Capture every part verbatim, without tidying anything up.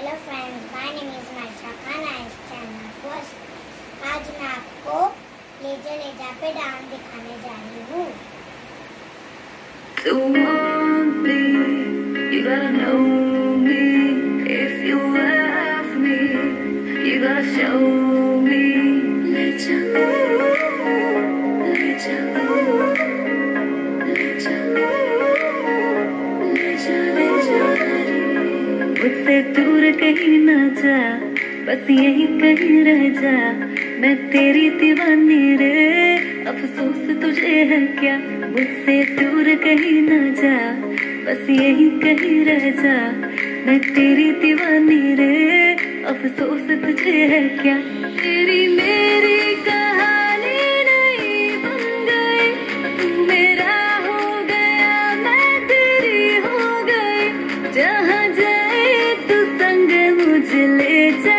Hello friends, my name is Maisha Khan. I stand first. आज मैं आपको लेजा लेजा पे डांस दिखाने जा रही हूँ। To want me, you gotta know me. If you love me, you gotta show me. Leja, leja, leja, leja, leja. मुझसे दूर कहीं ना जा, बस यहीं कहीं रह जा। मैं तेरी दीवानी रे, अफसोस तुझे है क्या। मुझसे दूर कहीं ना जा, बस यहीं कहीं रह जा। मैं तेरी दीवानी रे, अफसोस तुझे है क्या। तेरी मेरी कहानी नहीं बन गई, तू मेरा हो गया, मैं तेरी हो गई। जहाँ जाए तू संग मुझे ले जा।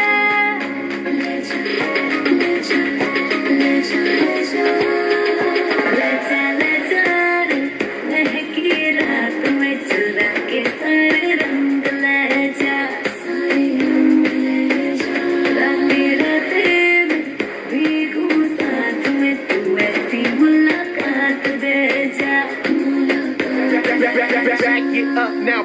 Back it up now.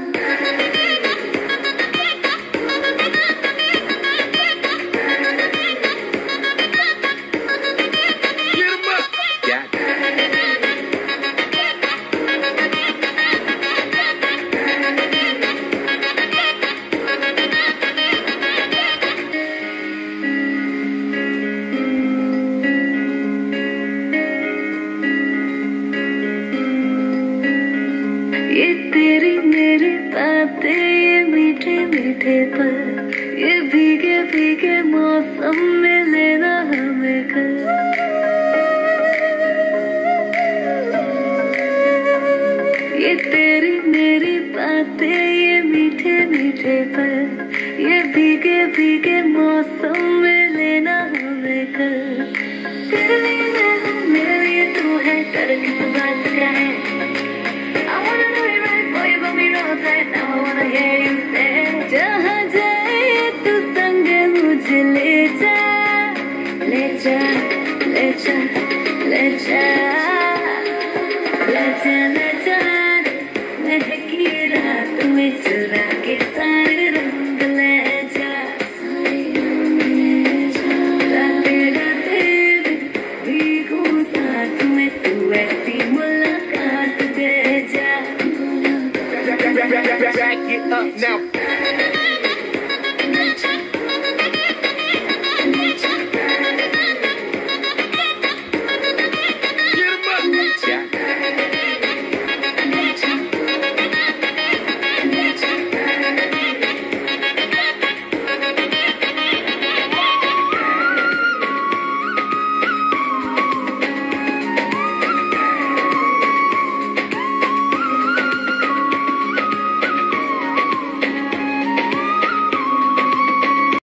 Get 'em up. Got it. ये तेरी मेरी बातें, ये मीठे मीठे पल, ये भीगे भीगे मौसम में लेना हमें कल। ये तेरी मेरी बातें, ये मीठे मीठे पल, ये भीगे भीगे मौसम में लेना हमें कल। तेरे लिए मैं हूँ, मेरे लिए तू है, डर किस बात का है। जहाँ जाए तू संग मुझे ले जा, ले जा, ले जा।